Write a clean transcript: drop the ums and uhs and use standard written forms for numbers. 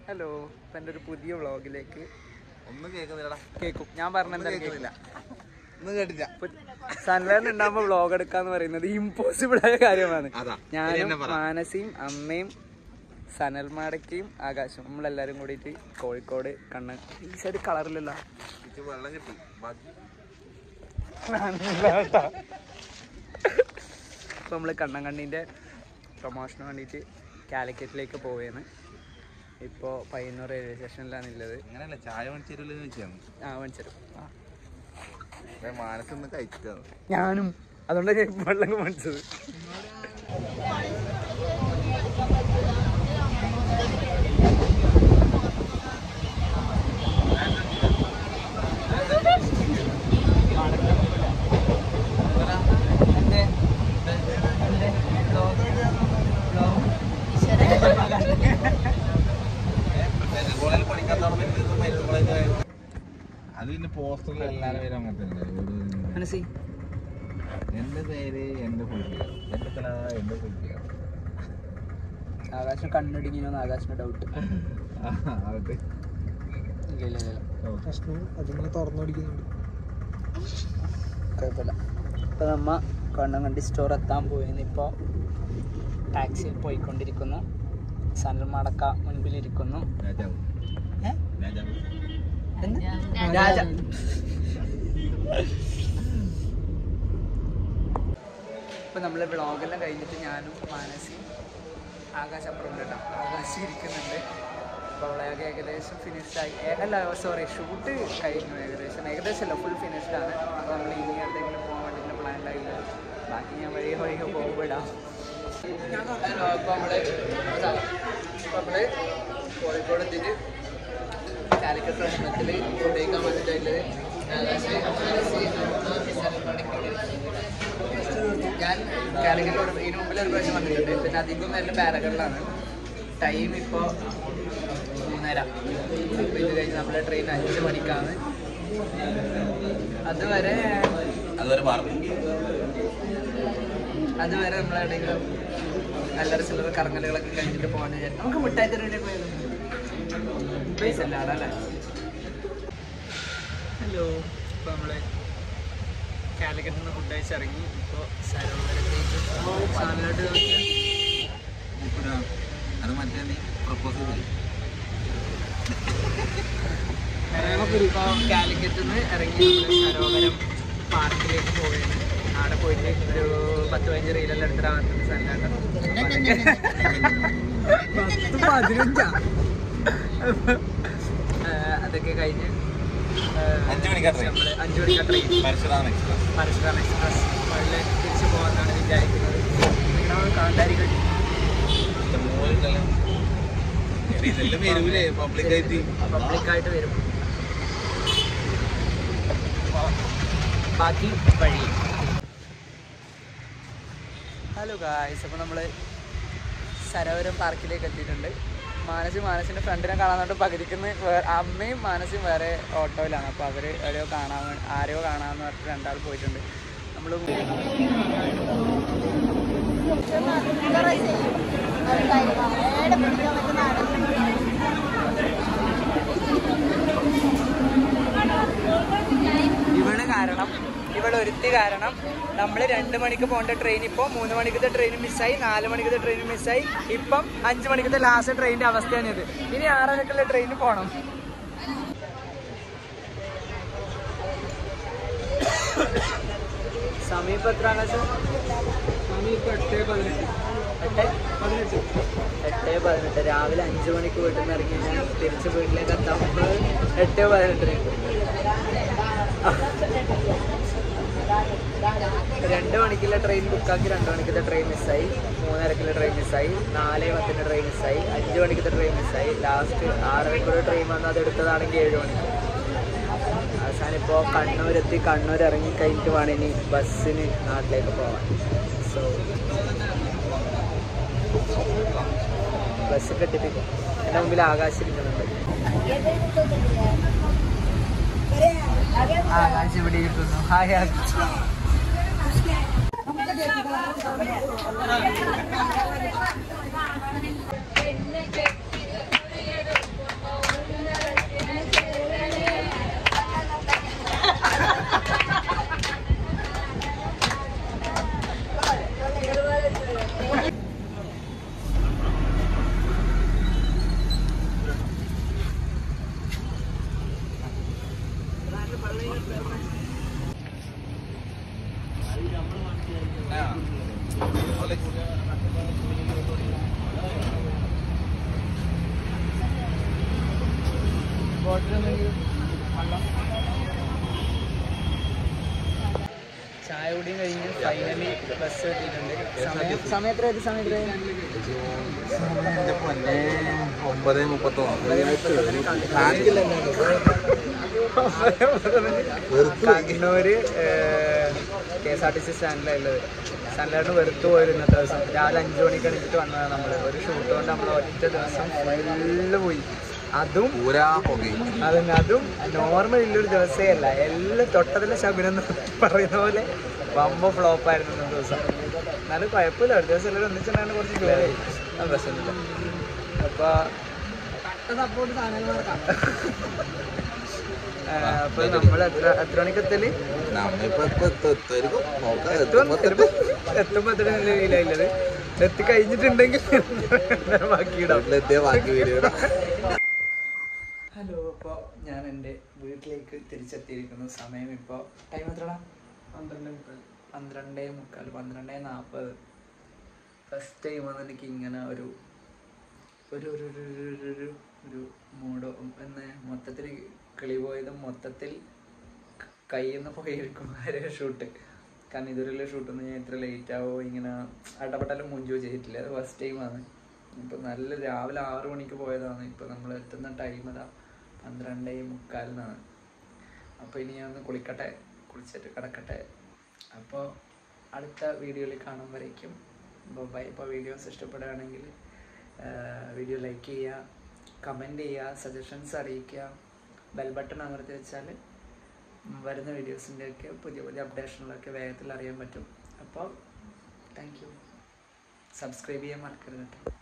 Hello, ഇപ്പം എൻ്റെ ഒരു പുതിയ വ്ളോഗിലേക്ക് ഒന്നും കേൾക്കുന്നില്ലടാ. കേൾക്കും. ഞാൻ പറഞ്ഞെന്താ കേൾക്കില്ല, ഒന്നും കേട്ടില്ല. സൺലൈൻ ഉണ്ടാകുമ്പോൾ വ്ളോഗ് എടുക്കാന്ന് പറയുന്നത് ഇമ്പോസിബിൾ ആയ കാര്യമാണ്. ഞാനും മാനസിയും അമ്മയും സനൽമാടക്കയും ആകാശം നമ്മളെല്ലാരും കൂടിയിട്ട് കോഴിക്കോട് കണ്ണ് ഈ സൈഡ് കളറിലല്ല വെള്ളം കിട്ടി. ഇപ്പൊ നമ്മള് കണ്ണങ്കണ്ണിന്റെ പ്രൊമോഷന് വേണ്ടിയിട്ട് കാലിക്കറ്റിലേക്ക് പോവുകയാണ്. ഇപ്പോൾ പയ്യന്നൂർ റെയിൽവേ സ്റ്റേഷനിലാണുള്ളത്. അങ്ങനെയല്ല, ചായ മേടിച്ചേരുമല്ലോ ചോദിച്ചാണ്. മേടിച്ചരും. മാനസൊന്ന് കഴിച്ചിട്ടാണ് ഞാനും, അതുകൊണ്ടാണ് വെള്ളം മേടിച്ചത്. അത് പിന്നെ പോസ്റ്ററിൽ എല്ലാവരും പേരും അങ്ങനെ തന്നെ. എന്റെ പേര് എന്റെ ഫുൾഫിയർ, എന്റെ തല എന്റെ ഫുൾഫിയർ. ആകാശം കണ്ണുടിങ്ങിനോ ആകാശിന് ഡൗട്ട്. ഇല്ല അതിങ്ങനെ തുറന്നോടിക്കുന്നുണ്ട്, കുഴപ്പമില്ല. ഇപ്പൊ നമ്മ കണ്ണങ്കണ്ടി സ്റ്റോർ എത്താൻ പോയിന്ന്. ഇപ്പോൾ ടാക്സിയിൽ പോയിക്കൊണ്ടിരിക്കുന്നു. സനൽമാടക്ക മുൻപിലിരിക്കുന്നു. രാജ ഇപ്പം നമ്മൾ വ്ളോഗെല്ലാം കഴിഞ്ഞിട്ട് ഞാനും മാനസിയും ആകാശം അപ്പുറം കേട്ടോ, ആകാശം ഇരിക്കുന്നുണ്ട്. അപ്പോൾ അവളൊക്കെ ഏകദേശം ഫിനിഷ്ഡായി. അല്ല സോറി, ഷൂട്ട് കഴിഞ്ഞു ഏകദേശം അല്ല, ഫുൾ ഫിനിഷ്ഡാണ്. അപ്പോൾ നമ്മൾ ഇനി എന്തെങ്കിലും പോകാൻ വേണ്ടിയിട്ട് പ്ലാനിലായില്ല. ബാക്കി ഞാൻ വഴിയൊക്കെ പോകുമ്പോഴാം. അപ്പോൾ നമ്മൾ കോഴിക്കോട് എത്തിയിട്ട് കാലിക്കറ്റ് ഭക്ഷണത്തിൽ ഫുഡ് കഴിക്കാൻ വന്നിട്ടുള്ളത്. ഞാൻ കാലിക്കറ്റോട് ഇതിന് മുമ്പിൽ ഒരു പ്രാവശ്യം വന്നിട്ടുണ്ട്. പിന്നെ അധികം നല്ല പാരകളിലാണ്. ടൈം ഇപ്പോൾ 3:30. അപ്പോൾ ഇത് കഴിഞ്ഞ് നമ്മുടെ ട്രെയിൻ 5 മണിക്കാണ്. അതുവരെ നമ്മളെവിടെയെങ്കിലും അല്ലറ ചില്ലറ കറങ്ങലുകളൊക്കെ കഴിഞ്ഞിട്ട് പോകാൻ വിചാരിച്ചു. നമുക്ക് മിഠായി തെരുവിലേക്ക് പോയത് പൈസ അല്ല അല്ലേ. ഹലോ, ഇപ്പോൾ നമ്മൾ കാലിക്കറ്റിൽ നിന്ന് ഫുഡ് കഴിച്ചിറങ്ങി. ഇപ്പോൾ സരോവരത്തേക്ക് സാധനമായിട്ട് അത് മറ്റേ നീ പ്രപ്പോസ് ചെയ്തില്ല. ഇപ്പോൾ കാലിക്കറ്റിൽ നിന്ന് ഇറങ്ങി നമ്മൾ സരോവരം പാർക്കിലേക്ക് പോവുകയാണ്. അവിടെ പോയിട്ട് ഒരു 10-15 റീലെല്ലാം എടുത്തിട്ട് വന്നിട്ടുണ്ട്. സന്നാട്ടം 10-15 അതൊക്കെ കഴിഞ്ഞ് 5 മണിക്കാണ് ട്രെയിൻ. പരശുറാം എക്സ്പ്രസ് വളരെ തിരിച്ചു പോകാനാണ് വിചാരിക്കുന്നത്. കാന്താരികൾ പബ്ലിക്കായിട്ട് വരും. ബാക്കി വഴി. ഹലോ ഗായ്സ്, അപ്പോൾ നമ്മൾ സരോവരം പാർക്കിലേക്ക് എത്തിയിട്ടുണ്ട്. മാനസിൻ്റെ ഫ്രണ്ടിനെ കാണാൻ പകുതിക്കുന്ന അമ്മയും മാനസിയും വേറെ ഓട്ടോയിലാണ്. അപ്പോൾ അവർ ആരെയോ കാണാമെന്ന് പറഞ്ഞിട്ട് 2 ആൾ പോയിട്ടുണ്ട്. നമ്മൾ ഇവളൊരുത്തി കാരണം നമ്മൾ 2 മണിക്ക് പോകേണ്ട ട്രെയിൻ ഇപ്പോൾ 3 മണിക്കത്തെ ട്രെയിൻ മിസ്സായി, 4 മണിക്കത്തെ ട്രെയിൻ മിസ്സായി. ഇപ്പം 5 മണിക്കത്തെ ലാസ്റ്റ് ട്രെയിനിൻ്റെ അവസ്ഥയാണിത്. ഇനി 6 മണിക്കുള്ള ട്രെയിനിൽ പോകണം. സമയം ഇപ്പോൾ എത്രയാണ്? സമയം ഇപ്പോൾ 8:18. രാവിലെ 5 മണിക്ക് വീട്ടിൽ നിന്ന് ഇറങ്ങി കഴിഞ്ഞാൽ തിരിച്ച് വീട്ടിലേക്ക് എത്താകുമ്പോൾ 8:18. 2 മണിക്കുള്ള ട്രെയിൻ ബുക്കാക്കി, 2 മണിക്കത്തെ ട്രെയിൻ മിസ്സായി, 3:30 ട്രെയിൻ മിസ്സായി, 4:10 ട്രെയിൻ മിസ്സായി, 5 മണിക്കത്തെ ട്രെയിൻ മിസ്സായി. ലാസ്റ്റ് 6:30 ട്രെയിൻ വന്ന് അത് എടുത്തതാണെങ്കിൽ 7 മണിക്ക്. അവസാനം ഇപ്പോൾ കണ്ണൂരെത്തി. കണ്ണൂർ ഇറങ്ങി കഴിഞ്ഞിട്ട് വേണം ഇനി ബസ്സിന് നാട്ടിലേക്ക് പോകാൻ. സോ ബസ് കെട്ടിപ്പിക്കും. എൻ്റെ മുമ്പിൽ ആകാശം ഇരിക്കുന്നുണ്ട്. ആകാശം ഇവിടെ ഇരിക്കുന്നു. ഹായ് ആകാശ്. ബോട്ടിൽ എന്തെങ്കിലും വെള്ളം. ചായ കുടിയും കഴിഞ്ഞ് ഫൈനലി ബസ് എത്തിയിട്ടുണ്ട്. സമയത്ത് കണ്ണൂര് KSRTC സ്റ്റാൻഡിലുള്ളത്. സ്റ്റാൻഡിലായിട്ട് വെറുത്ത് പോയൊരു ഇന്നത്തെ ദിവസം. രാവിലെ 5 മണിക്ക് എണീറ്റിട്ട് വന്നതാണ് നമ്മൾ. ഒരു ഷൂട്ട് കൊണ്ട് നമ്മൾ ഒറ്റ ദിവസം ഫുള്ള് പോയി. അതും നോർമൽ ഉള്ളൊരു ദിവസമേ അല്ല. എല്ലാം തൊട്ടതിലെ ശകുനം എന്ന് പറയുന്ന പോലെ വമ്പ ഫ്ലോപ്പായിരുന്നു ഇന്നത്തെ ദിവസം. എന്നാലും കുഴപ്പമില്ല. ഒരു ദിവസം എല്ലാവരും ഒന്നിച്ചിട്ടുണ്ടായിരുന്നു. കുറച്ച് ക്ലിയറായി. അത് പ്രശ്നമില്ല. അപ്പോൾ സപ്പോർട്ട് സാധനങ്ങളൊക്കെ അപ്പൊ നമ്മൾ എത്ര മണിക്ക് എത്തല്? എത്തുമ്പോ എത്ര രീതിയിലുള്ളത് എത്തി കഴിഞ്ഞിട്ടുണ്ടെങ്കിൽ ഹലോ. അപ്പോൾ ഞാൻ എൻ്റെ വീട്ടിലേക്ക് തിരിച്ചെത്തിയിരിക്കുന്നു. സമയം ഇപ്പോൾ ടൈം എത്രടാ? 12:40. 12:40. ഫസ്റ്റ് ടൈമാണ് എനിക്ക് ഇങ്ങനെ ഒരു മൂഡോ എന്ന് മൊത്തത്തിൽ കിളി പോയതും മൊത്തത്തിൽ കയ്യിൽ നിന്ന് പോയിരിക്കും ആരെ ഷൂട്ട്. കാരണം ഇതുവരെയുള്ള ഷൂട്ടൊന്നും ഞാൻ ഇത്ര ലേറ്റ് ആവോ ഇങ്ങനെ അടപെട്ടാലും മുഞ്ചോ ചെയ്തിട്ടില്ല. അത് ഫസ്റ്റ് ടൈമാണ്. ഇപ്പം നല്ല രാവിലെ 6 മണിക്ക് പോയതാണ്. ഇപ്പം നമ്മൾ എത്തുന്ന ടൈം അതാ 12:45. അപ്പോൾ ഇനി ഞാൻ ഒന്ന് കുളിച്ചിട്ട് കിടക്കട്ടെ. അപ്പോൾ അടുത്ത വീഡിയോയിൽ കാണും വരയ്ക്കും ബൈ. ഇപ്പോൾ വീഡിയോസ് ഇഷ്ടപ്പെടുകയാണെങ്കിൽ വീഡിയോ ലൈക്ക് ചെയ്യുക, കമൻറ്റ് ചെയ്യുക, സജഷൻസ് അറിയിക്കുക. ബെൽ ബട്ടൺ അമർത്തി വെച്ചാൽ വരുന്ന വീഡിയോസിൻ്റെയൊക്കെ പുതിയ അപ്ഡേഷനുകളൊക്കെ വേഗത്തിൽ അറിയാൻ പറ്റും. അപ്പോൾ താങ്ക് യു. സബ്സ്ക്രൈബ് ചെയ്യാൻ മറക്കരുത് കേട്ടോ.